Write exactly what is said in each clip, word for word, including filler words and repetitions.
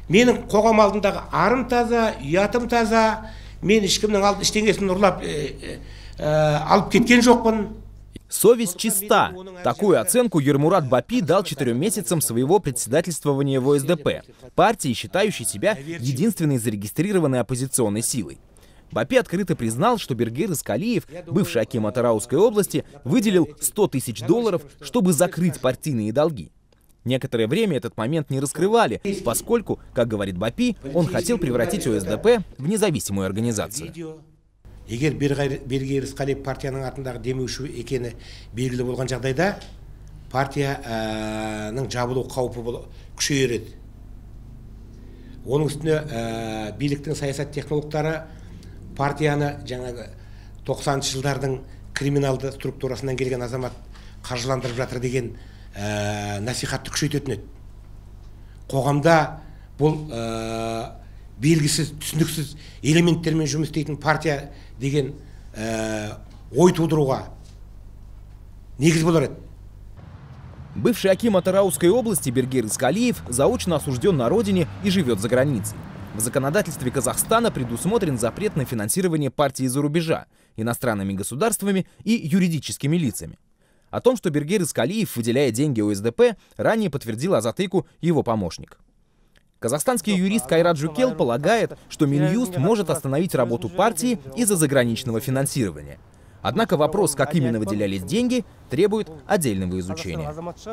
Менің қоғам алдындағы арым таза, ұятым таза, мен ешкімнің алды ештеңесін ұрлап алып кеткен жоқпын. Совесть чиста. Такую оценку Ермурат Бапи дал четырем месяцам своего председательствования в о эс дэ пэ, партии, считающей себя единственной зарегистрированной оппозиционной силой. Бапи открыто признал, что Бергер Искалиев, бывший аким Атырауской области, выделил сто тысяч долларов, чтобы закрыть партийные долги. Некоторое время этот момент не раскрывали, поскольку, как говорит Бапи, он хотел превратить о эс дэ пэ в независимую организацию. Егер Бергер Искалиев партияның атындағы демеуші екені белгілі болған жағдайда, партияның жабылу қаупі күшейер еді. Оның үстіне биліктің саясат технологтары партияны жаңағы тоқсаныншы жылдардың криминалды структурасынан келген азамат қаржыландырып жатыр деген насихатты күшейтетін еді. Қоғамда бұл белгісіз, түсініксіз элементтермен жұмыс істейтін партия деген ой тудыруға негіз болар еді. Бывший аким Атырауской области Бергер Искалиев заочно осужден на родине и живет за границей. В законодательстве Казахстана предусмотрен запрет на финансирование партий из-за рубежа, иностранными государствами и юридическими лицами. О том, что Бергер Искалиев выделяет деньги о эс дэ пэ, ранее подтвердил Азатыку его помощник. Казахстанский юрист Кайрат Жукел полагает, что Минюст может остановить работу партии из-за заграничного финансирования. Однако вопрос, как именно выделялись деньги, требует отдельного изучения.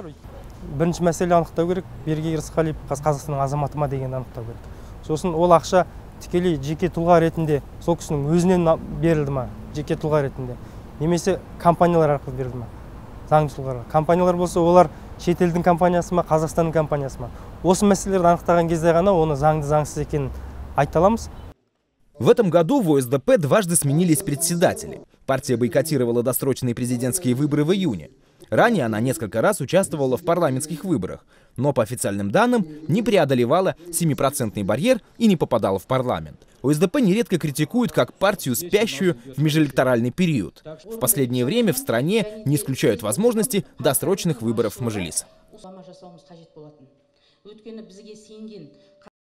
Сосын ол ақша тікелей жеке тұлға ретінде сол кісінің өзінен берілді ма, жеке тұлға ретінде, немесе компаниялар арқылы берілді ма, заңды тұлғалар. Компаниялар болса, олар шетелдің компаниясы ма, Қазақстанның компаниясы ма. Осы мәселелерді анықтаған кезде ғана оны заңды заңсыз екенін айта аламыз. В этом году в о эс дэ пэ дважды сменились председатели. Партия бойкотировала досрочные президентские выборы в июне. Ранее она несколько раз участвовала в парламентских выборах, но по официальным данным не преодолевала семипроцентный барьер и не попадала в парламент. о эс дэ пэ нередко критикуют как партию, спящую в межэлекторальный период. В последнее время в стране не исключают возможности досрочных выборов в Мажилис.